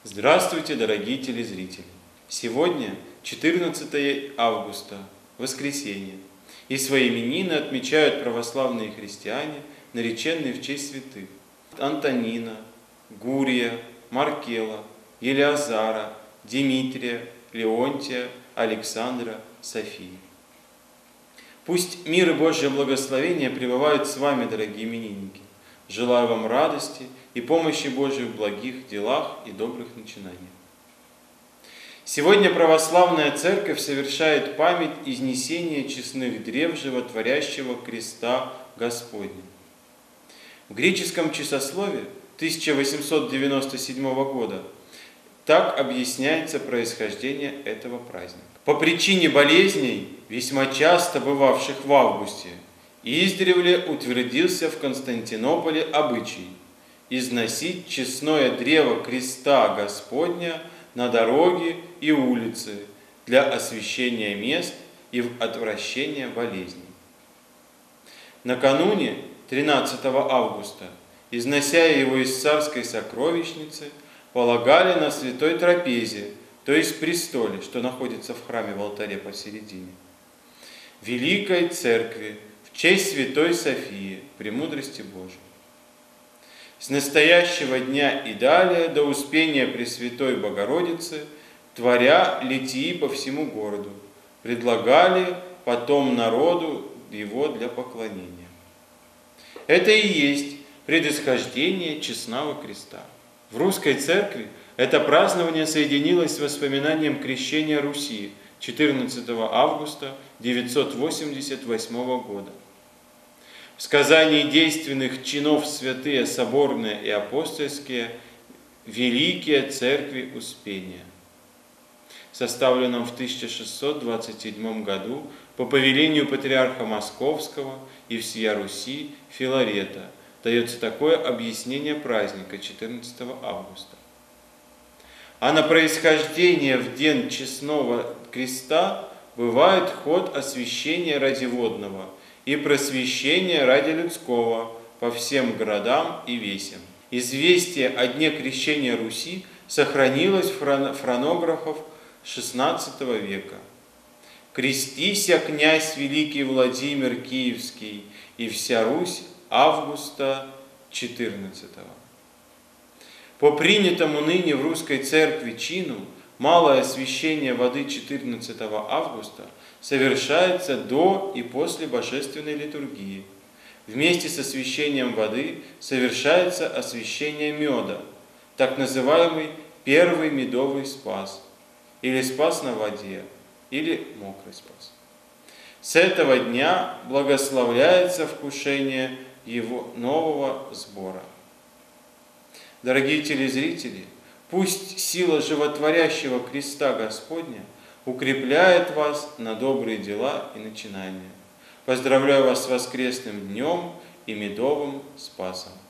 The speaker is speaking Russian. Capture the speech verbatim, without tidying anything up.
Здравствуйте, дорогие телезрители! Сегодня четырнадцатое августа, воскресенье, и свои именины отмечают православные христиане, нареченные в честь святых: Антонина, Гурия, Маркела, Елеазара, Димитрия, Леонтия, Александра, Софии. Пусть мир и Божье благословение пребывают с вами, дорогие именинники. Желаю вам радости и помощи Божьей в благих делах и добрых начинаниях. Сегодня православная церковь совершает память изнесения честных древ животворящего креста Господня. В греческом часослове тысяча восемьсот девяносто седьмого года так объясняется происхождение этого праздника. По причине болезней, весьма часто бывавших в августе, издревле утвердился в Константинополе обычай износить честное древо креста Господня на дороги и улицы для освящения мест и в отвращение болезней. Накануне тринадцатого августа, износя его из царской сокровищницы, полагали на святой трапезе, то есть престоле, что находится в храме в алтаре посередине, Великой Церкви, в честь святой Софии, премудрости Божией. С настоящего дня и далее до успения Пресвятой Богородицы, творя литии по всему городу, предлагали потом народу его для поклонения. Это и есть предисхождение честного креста. В русской церкви это празднование соединилось с воспоминанием крещения Руси четырнадцатого августа девятьсот восемьдесят восьмого года. В сказании действенных чинов святые соборные и апостольские великие церкви Успения, составленном в тысяча шестьсот двадцать седьмом году по повелению патриарха Московского и всея Руси Филарета, дается такое объяснение праздника четырнадцатого августа. А на происхождение в день честного креста бывает ход освящения ради водного и просвещения ради людского по всем городам и весям. Известие о дне крещения Руси сохранилось в фонографах шестнадцатого века. «Крестися, князь великий Владимир Киевский, и вся Русь августа четырнадцатого». По принятому ныне в русской церкви чину малое освящение воды четырнадцатого августа совершается до и после божественной литургии. Вместе с освящением воды совершается освящение меда, так называемый первый медовый спас, или спас на воде, или мокрый спас. С этого дня благословляется вкушение его нового сбора. Дорогие телезрители, пусть сила животворящего креста Господня укрепляет вас на добрые дела и начинания. Поздравляю вас с воскресным днем и медовым спасом.